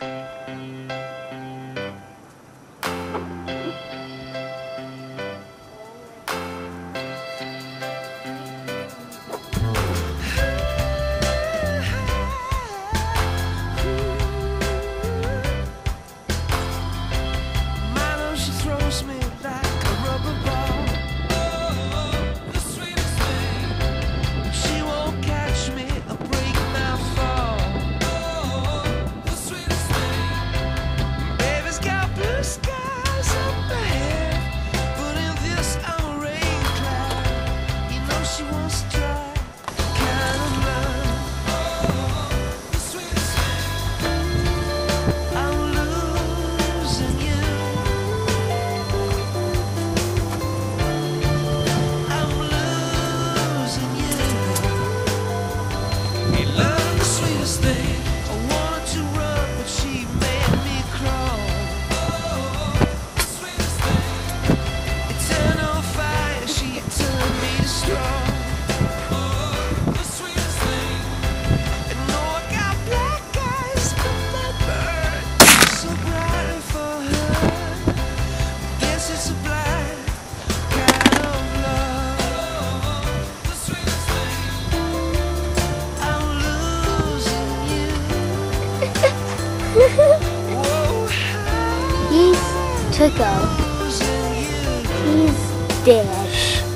To go. He's dead.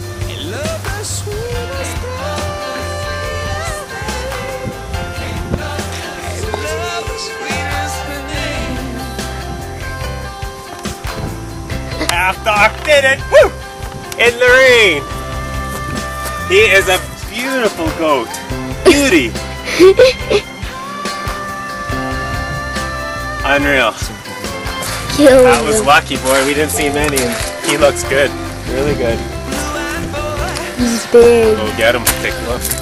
Half-Doc did it! Woo! In the rain! He is a beautiful goat. Beauty! Unreal. That was lucky, boy. We didn't see many, and he looks good. Really good. He's big. Go get him. Take a look.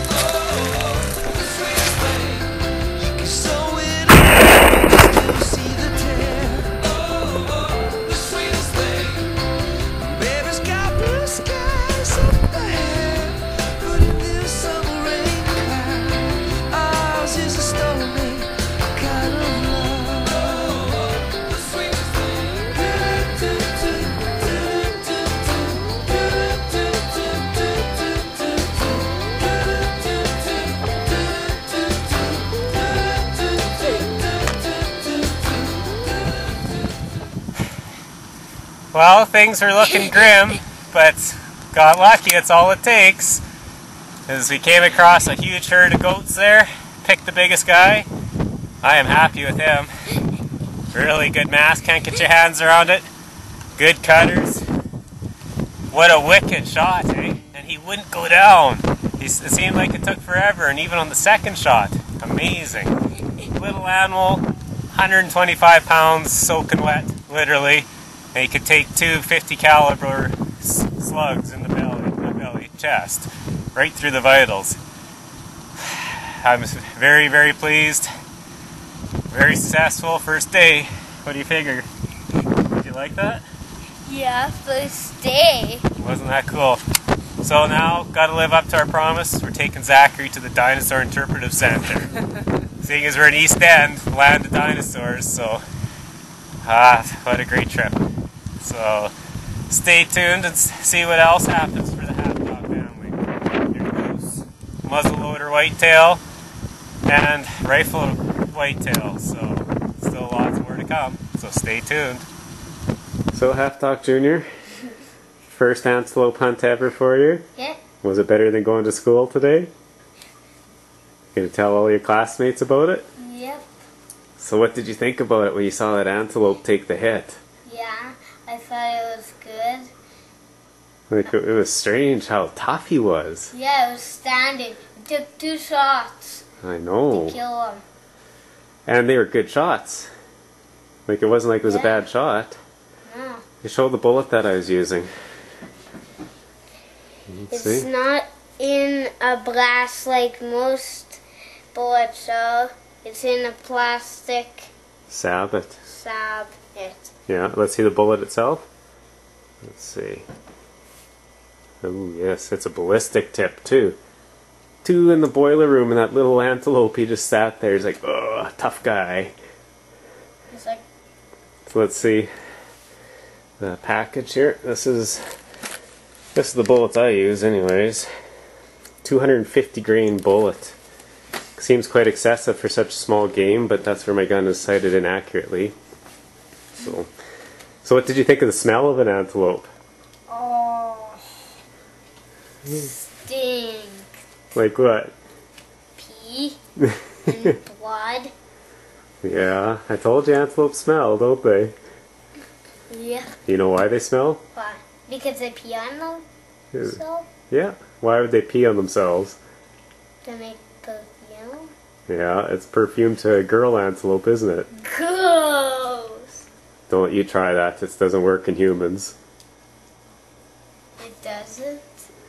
Well, things are looking grim, but got lucky, that's all it takes. As we came across a huge herd of goats there, picked the biggest guy. I am happy with him. Really good mass, can't get your hands around it. Good cutters. What a wicked shot, eh? And he wouldn't go down. It seemed like it took forever, and even on the second shot, amazing. Little animal, 125 pounds, soaking wet, literally. And he could take two 50 caliber slugs in the belly, chest, right through the vitals. I'm very, very pleased. Very successful first day. What do you figure? Did you like that? Yeah, first day. Wasn't that cool? So now, gotta live up to our promise. We're taking Zachary to the Dinosaur Interpretive Center. Seeing as we're in East End, land of dinosaurs, so what a great trip. So stay tuned and see what else happens for the Half-Doc family. Here goes muzzleloader whitetail and rifle whitetail. So still lots more to come. So stay tuned. So Half-Doc Jr., first antelope hunt ever for you? Yeah. Was it better than going to school today? Gonna tell all your classmates about it? Yep. So what did you think about it when you saw that antelope take the hit? Yeah, I thought it was good. Like, it was strange how tough he was. Yeah, it was standing. It took 2 shots I know. to kill him. And they were good shots. Like, it wasn't like it was a bad shot. No. You showed the bullet that I was using. Let's It's see. not in a blast like most bullets are. It's in a plastic Sabot. it. Yeah, let's see the bullet itself. Let's see. Oh yes, it's a ballistic tip too. 2 in the boiler room, and that little antelope, he just sat there. He's like, oh, tough guy. So let's see the package here. This is the bullets I use anyways. 250 grain bullet. Seems quite excessive for such a small game, but that's where my gun is sighted inaccurately. So what did you think of the smell of an antelope? Oh, stink. Like what? Pee and blood. Yeah, I told you antelopes smell, don't they? Yeah. You know why they smell? Why? Because they pee on them? So? Yeah. Why would they pee on themselves? To make perfume? Yeah, it's perfume to a girl antelope, isn't it? Gross! Don't you try that. It doesn't work in humans. It doesn't?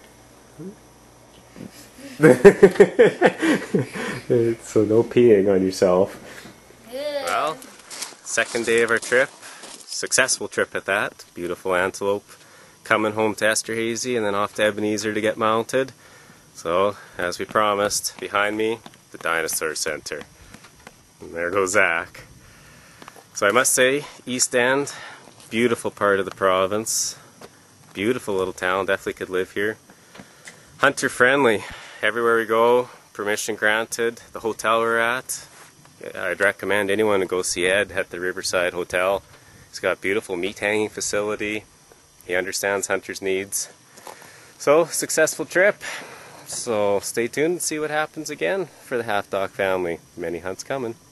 So no peeing on yourself. Good. Well, second day of our trip. Successful trip at that. Beautiful antelope. Coming home to Esterhazy and then off to Ebenezer to get mounted. So, as we promised, behind me, the Dinosaur Center. And there goes Zach. So I must say, East End, beautiful part of the province. Beautiful little town, definitely could live here. Hunter friendly. Everywhere we go, permission granted. The hotel we're at, I'd recommend anyone to go see Ed at the Riverside Hotel. He's got a beautiful meat hanging facility. He understands hunters' needs. So, successful trip. So stay tuned and see what happens again for the Half Dog family. Many hunts coming.